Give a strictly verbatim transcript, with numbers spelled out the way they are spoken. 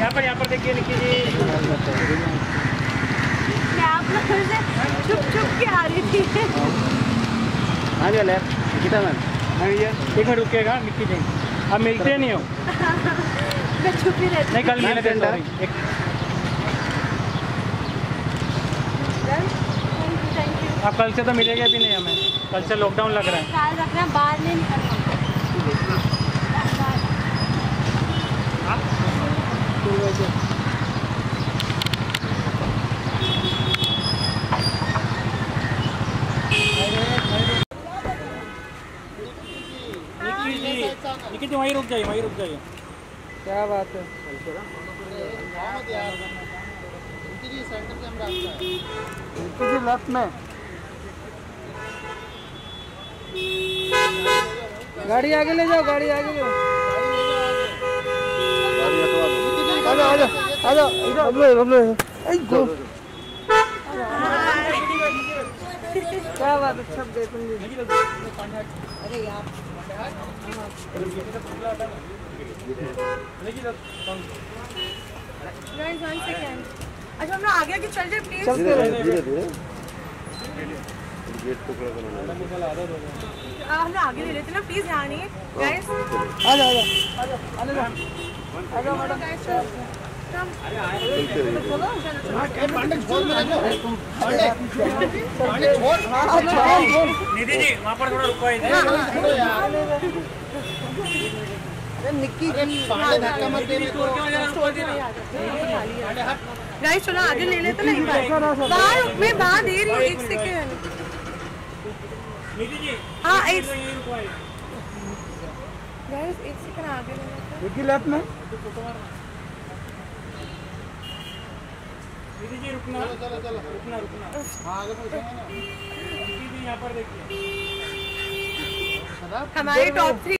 यहाँ पर यहाँ पर देखिए निकी जी, मैं आप लोगों से छुप छुप के आ रही थी। हाँ जी लैब कितना मैम? हाँ भैया एक मिनट रुकिएगा निकी जी, आप मिलते नहीं हो। मैं छुप ही रहती। नहीं कल मिले थे, सॉरी। आप कल से तो मिलेंगे भी नहीं हमें, कल से लॉकडाउन लग रहा है। ख्याल रखना, बाहर नहीं निकलना। निकी जी, निकी जी वहीं रुक जाइए, वहीं रुक जाइए। क्या बात है? लेफ्ट में गाड़ी आगे ले जाओ, गाड़ी आगे ले जाओ। आ जाओ आ जाओ आ जाओ इधर इधर। क्या बात है, छप गए तुम भी। अरे यार अच्छा हम लोग आगे आगे चल जाए प्लीज। चलते रहे धीरे धीरे। हम लोग आगे ले लेते ना प्लीज, यहाँ नहीं गाइस। आ जाओ आ जाओ आ जाओ आ जाओ आ जाओ मैडम। निधि जी वहाँ पर थोड़ा रुको। निक्की गाइस चलो आगे ले लेते ना। बाहर मैं बाहर दे रही हूँ, एक सेकेंड। निधि जी हाँ एक गाइस एक सेकेंड आगे ले लेते। निक्की लेफ्ट में। निधि जी रुकना, चलो चलो रुकना रुकना। हाँ आगे पूछेंगे ना। निधि जी यहाँ पर देखिए, हमारे टॉप थ्री